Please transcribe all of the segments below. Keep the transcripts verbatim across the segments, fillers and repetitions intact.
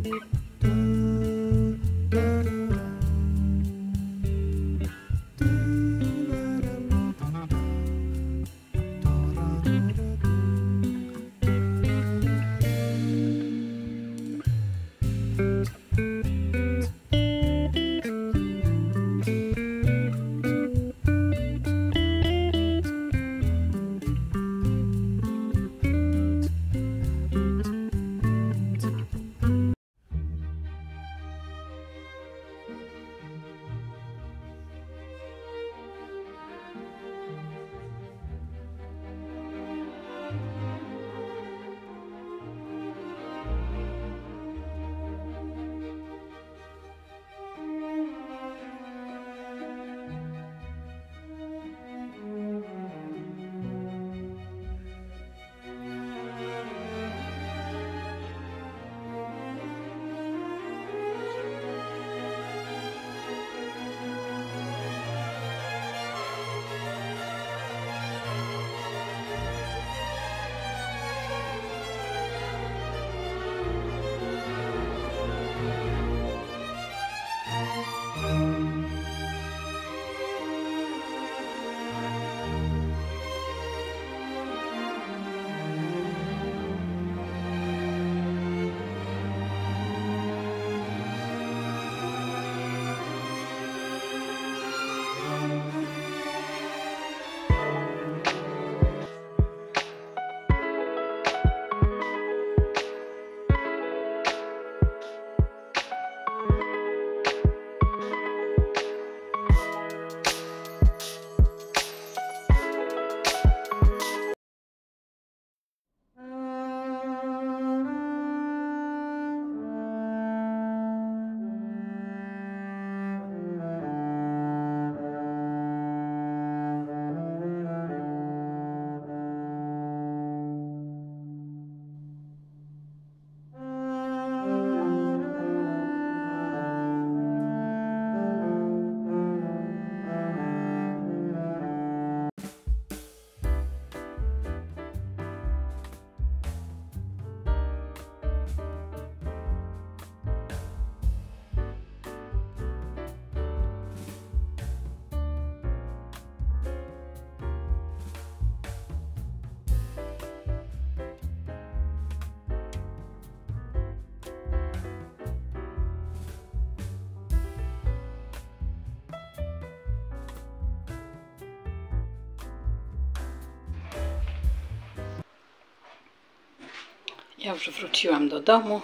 Ja już wróciłam do domu.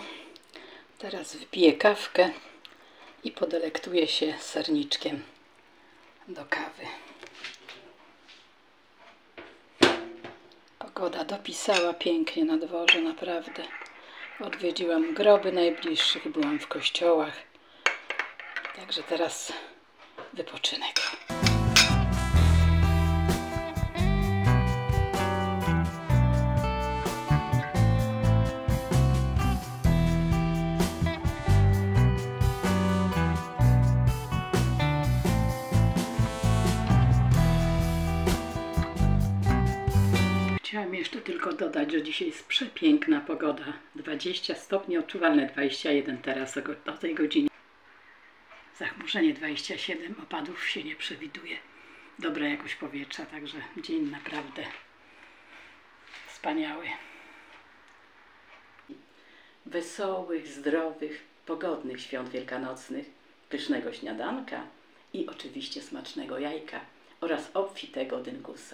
Teraz wpiję kawkę i podelektuję się serniczkiem do kawy. Pogoda dopisała pięknie na dworze, naprawdę. Odwiedziłam groby najbliższych, byłam w kościołach. Także teraz wypoczynek. Chciałam jeszcze tylko dodać, że dzisiaj jest przepiękna pogoda. dwadzieścia stopni, odczuwalne dwadzieścia jeden teraz o tej godzinie. Zachmurzenie dwadzieścia siedem, opadów się nie przewiduje. Dobra jakość powietrza, także dzień naprawdę wspaniały. Wesołych, zdrowych, pogodnych świąt wielkanocnych, pysznego śniadanka i oczywiście smacznego jajka oraz obfitego dynkusa.